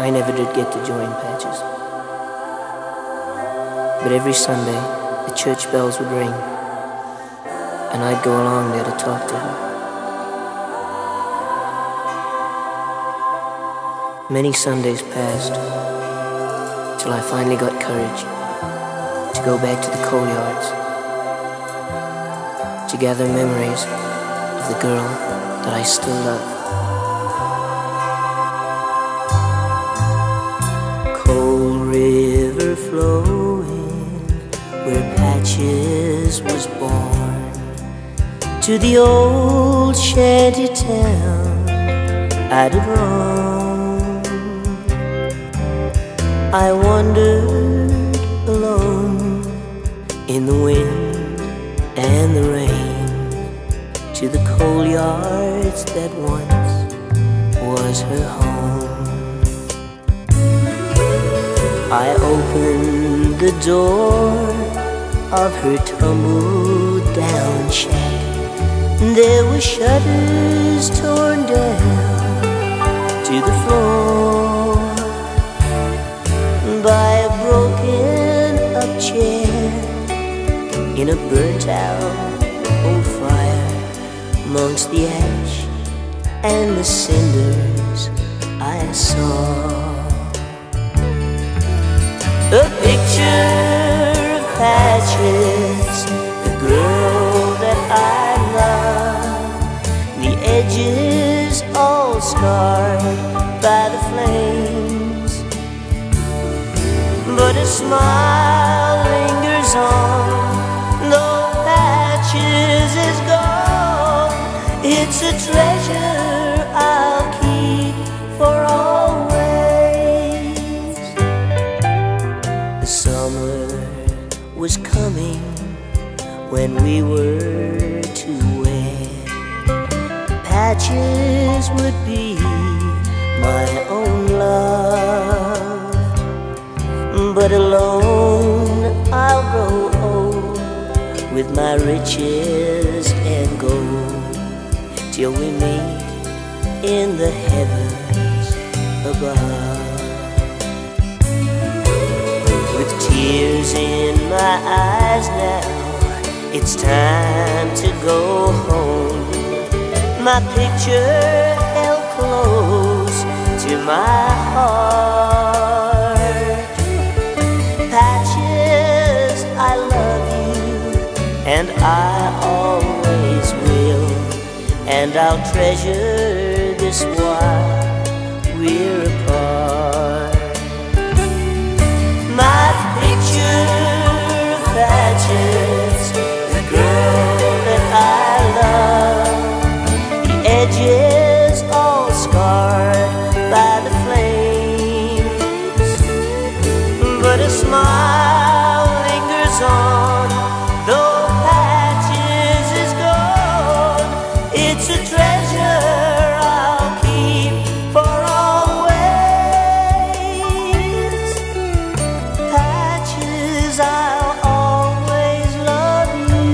I never did get to join Patches. But every Sunday, the church bells would ring, and I'd go along there to talk to her. Many Sundays passed, till I finally got courage to go back to the coal yards, to gather memories of the girl that I still love. Coal River flowing, where Patches was born, to the old shanty town I did roam. I wandered alone in the wind and the rain, to the coal yards that once was her home. I opened the door of her tumble-down shack. There were shutters torn down to the floor by a broken-up chair in a burnt-out old fire. Amongst the ash and the cinders I saw a picture of Patches, the girl that I love, the edges all scarred by the flames, but a smile lingers on, though Patches is gone. It's a treasure I'll keep for always. The summer was coming when we were to wed. Patches would be my own love, but alone I'll grow old with my riches and gold, till we meet in the heavens above. With tears in my eyes now, it's time to go home. My picture held close to my heart. Patches, I love you, and I always will, and I'll treasure this while we're apart. My picture of Patches, the girl that I love, the edges all scarred by the flames, but a smile lingers on, though Patches is gone. It's a treasure I'll keep for always. Patches, I'll always love you.